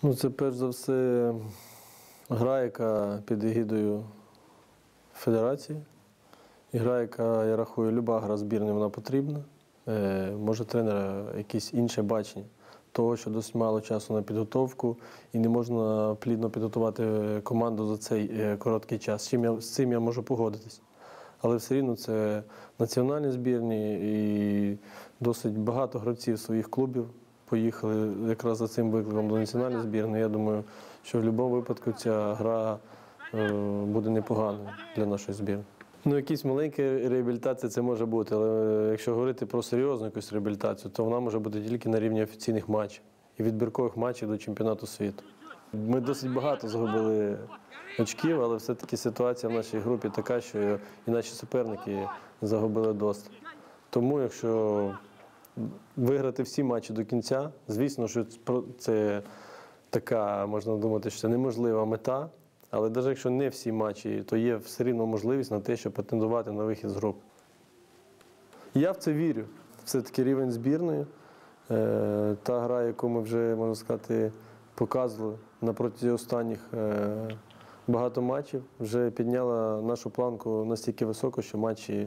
Це перш за все гра, яка під егідою федерації. І гра, яка, я рахую, люба гра збірної, вона потрібна. Може тренера якесь інше бачення того, що досить мало часу на підготовку і не можна плідно підготувати команду за цей короткий час. З цим я можу погодитись. Але все рівно це національні збірні і досить багато гравців своїх клубів поїхали якраз за цим викликом до національної збірної. Я думаю, що в будь-якому випадку ця гра буде непоганою для нашої збірної. Якісь маленькі реабілітації це може бути, але якщо говорити про серйозну якусь реабілітацію, то вона може бути тільки на рівні офіційних матчів і відбіркових матчів до чемпіонату світу. Ми досить багато загубили очків, але все-таки ситуація в нашій групі така, що і наші суперники загубили досить. Тому якщо виграти всі матчі до кінця, звісно, що це така, можна думати, що це неможлива мета. Але навіть якщо не всі матчі, то є все рівно можливість на те, щоб претендувати на вихід з груп. Я в це вірю. Все-таки рівень збірної, та гра, яку ми вже, можна сказати, показували на протязі останніх багато матчів, вже підняла нашу планку настільки високо, що матчі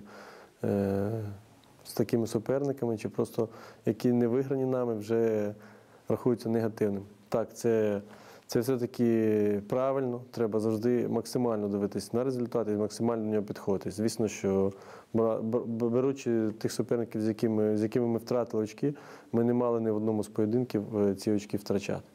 з такими суперниками, чи просто які не виграні нами, вже рахуються негативним. Так, це все-таки правильно, треба завжди максимально дивитися на результати і максимально до нього підходити. Звісно, що беручи тих суперників, з якими ми втратили очки, ми не мали ні в одному з поєдинків ці очки втрачати.